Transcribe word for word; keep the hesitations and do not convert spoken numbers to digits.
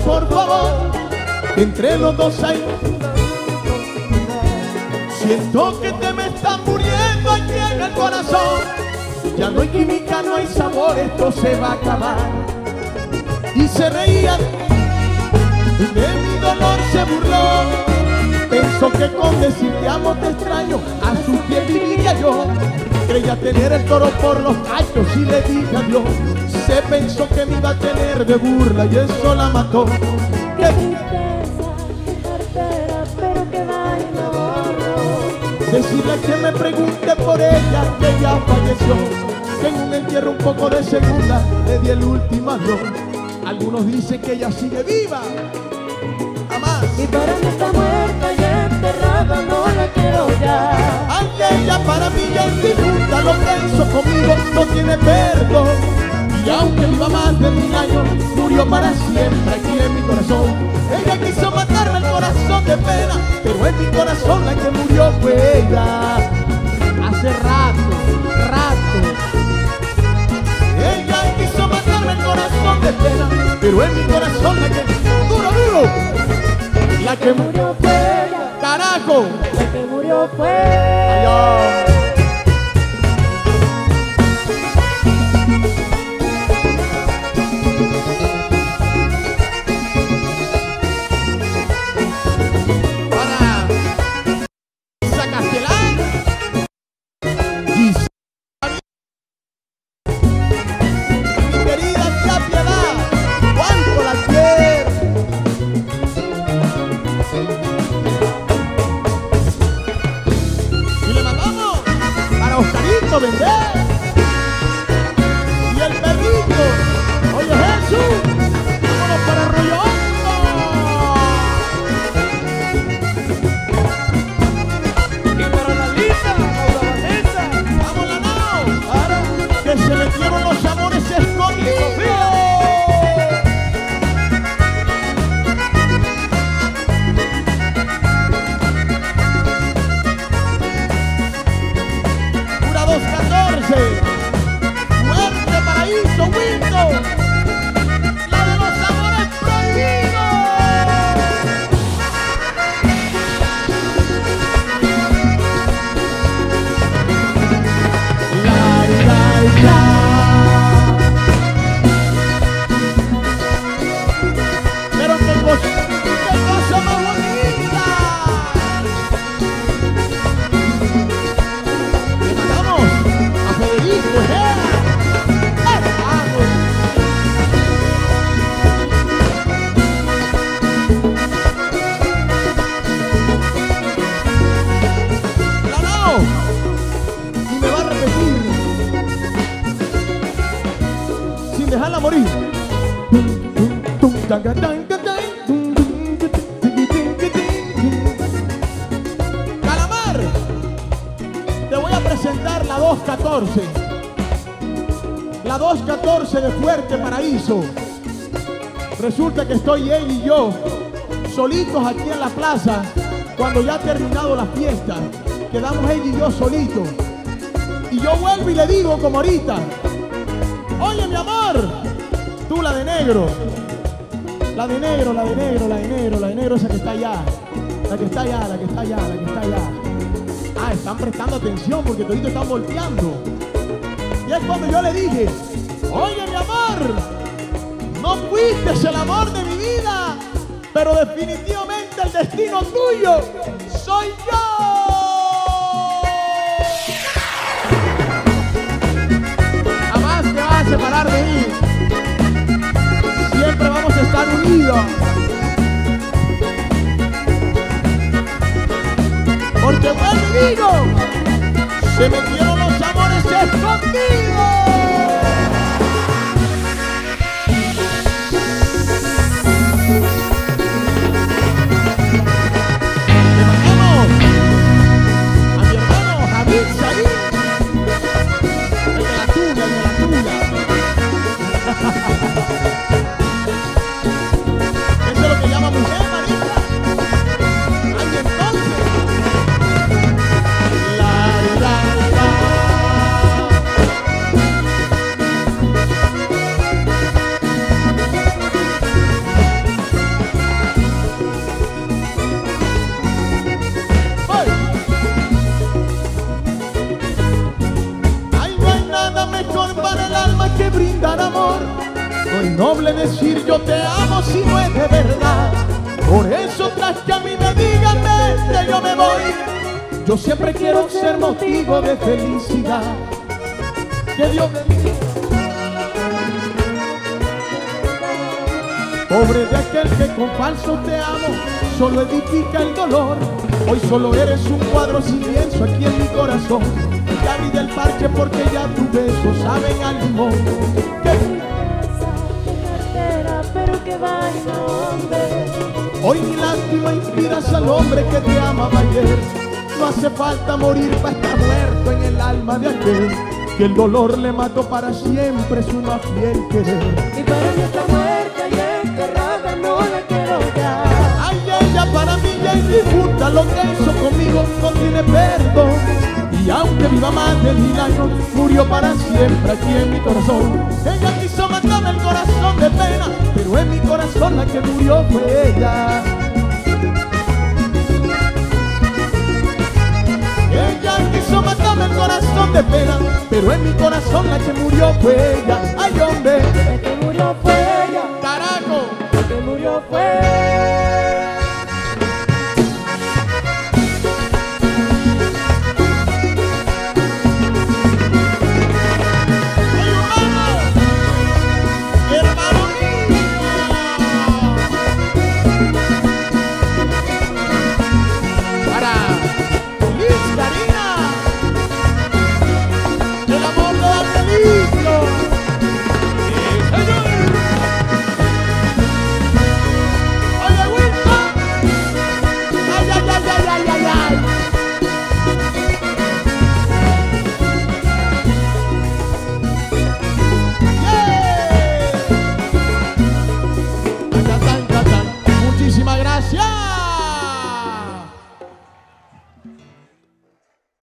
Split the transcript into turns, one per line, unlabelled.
por favor, entre los dos hay. Siento que te me estás muriendo aquí en el corazón. Ya no hay química, no hay sabor, esto se va a acabar. Y se reía de mi dolor, se burló. Pensó que con decir te amo, te extraño, a su piel viviría yo. Creía tener el toro por los cachos y le dije adiós. Se pensó que me iba a tener de burla y eso la mató.
Qué tristeza, qué cartera, pero que vaina borro.
Decirle que me pregunte por ella, que ya falleció. Que en un entierro un poco de segunda le di el último adiós. Algunos dicen que ella sigue viva. Jamás.
Y para mí está muerta y enterrada, no la quiero ya.
Aunque ella para mí ya es difunta, lo que hizo conmigo no tiene perdón. Y aunque viva más de mil años, murió para siempre aquí en mi corazón. Ella quiso matarme el corazón de pena, pero en mi corazón la que murió fue ella. Hace rato, rato. Ella quiso matarme el corazón de pena, pero en mi corazón la que... ¡Duro, duro! La que
murió fue ella.
¡Carajo!
La que murió fue
ella. Dejarla morir. Calamar, te voy a presentar la dos catorce. La dos catorce de Fuerte Paraíso. Resulta que estoy él y yo solitos aquí en la plaza. Cuando ya ha terminado la fiesta, quedamos él y yo solitos. Y yo vuelvo y le digo como ahorita: oye, mi amor, tú la de negro, la de negro, la de negro, la de negro, la de negro, esa que está allá, la que está allá, la que está allá, la que está allá. Ah, están prestando atención porque toditos están volteando. Y es cuando yo le dije: oye, mi amor, no fuiste el amor de mi vida, pero definitivamente el destino tuyo soy yo. Separar de mí, siempre vamos a estar unidos, porque vuelvo y digo, se metieron los amores escondidos. Le mandamos a mi hermano Javid Said, el de la tuna, el de la tuna. Eso es lo que llama mujer, Marita. Ay, entonces. La, la, la. brindar amor. No es noble decir yo te amo si no es de verdad. Por eso tras que a mí me digan vete yo me voy. Yo siempre quiero ser motivo de felicidad. Que Dios bendiga. Pobre de aquel que con falso te amo solo edifica el dolor. Hoy solo eres un cuadro sin lienzo aquí en mi corazón. Ya abrí del parche porque ya tus besos saben al limón. Que
pero que vaina, hombre.
hoy mi lástima inspiras al hombre que te amaba ayer. No hace falta morir para estar muerto en el alma de aquel que el dolor le mató para siempre su más fiel querer.
Y para mí está muerta y enterrada, no la quiero ya.
Ay, ella para mí ya es difunta, lo que hizo conmigo no tiene perdón. Y aunque viva más de mil años, murió para siempre aquí en mi corazón. Ella quiso matarme el corazón de pena, pero en mi corazón la que murió fue ella. Ella quiso matarme el corazón de pena, pero en mi corazón la que murió fue ella. Ay, hombre,
La que murió fue